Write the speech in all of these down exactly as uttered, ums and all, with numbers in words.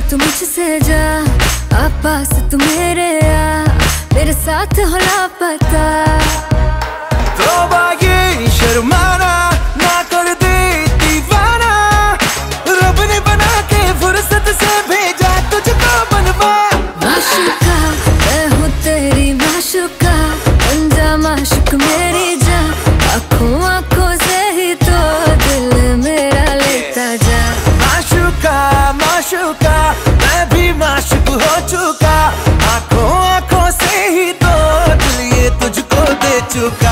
तू मुझसे जा, आप पास तू मेरे आ, मेरे साथ हो लापता। तौबा ये शर्माना ना कर दे दीवाना, रब ने बना के फुर्सत से भेजा तुझको बनवा। माशूका मैं हूँ तेरी माशूका, बन जा माशूक मेरी जा, आँखों आँखों से ही तो दिल मेरा लेता जा। माशूका माशूका मैं भी माशूक हो चुका, आँखों आँखों से ही तो दिल ये तुझको दे चुका।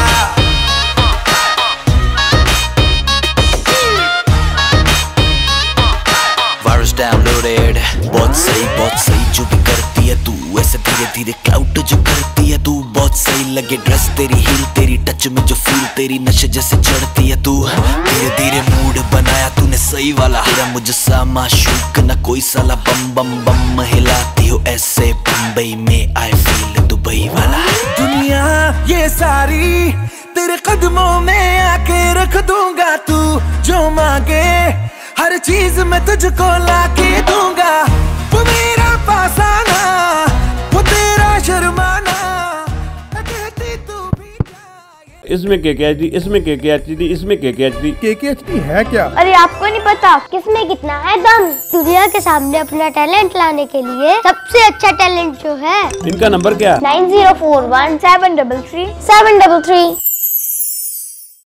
वायरस डाउनलोडेड, बहुत सही बहुत सही जो भी करती है तू, ऐसे धीरे धीरे क्लाउड जो करती है तू। बहुत सही लगे ड्रेस तेरी, हील तेरी, टच में जो फील तेरी, नशे जैसे चढ़ती है तू। धीरे धीरे मूड बनाया तूने सही वाला, तेरा मुझसा माशूक ना कोई साला। बम बम बम हिलाती हो ऐसे बम्बई में, आई फील दुबई वाला। दुनिया ये सारी तेरे कदमों में आके रख दूंगा, तू जो मांगे हर चीज मैं तुझको लाके दूंगा। वो मेरा पास आना, वो तेरा शर्माना, कहती तू भी। इसमें के के एच डी, इसमें के के एच डी, इसमें के के एच डी। के के एच डी है क्या? अरे आपको नहीं पता किसमें कितना है दम। दुनिया के सामने अपना टैलेंट लाने के लिए सबसे अच्छा टैलेंट जो है। इनका नंबर क्या? Nine zero four one seven double three seven double three.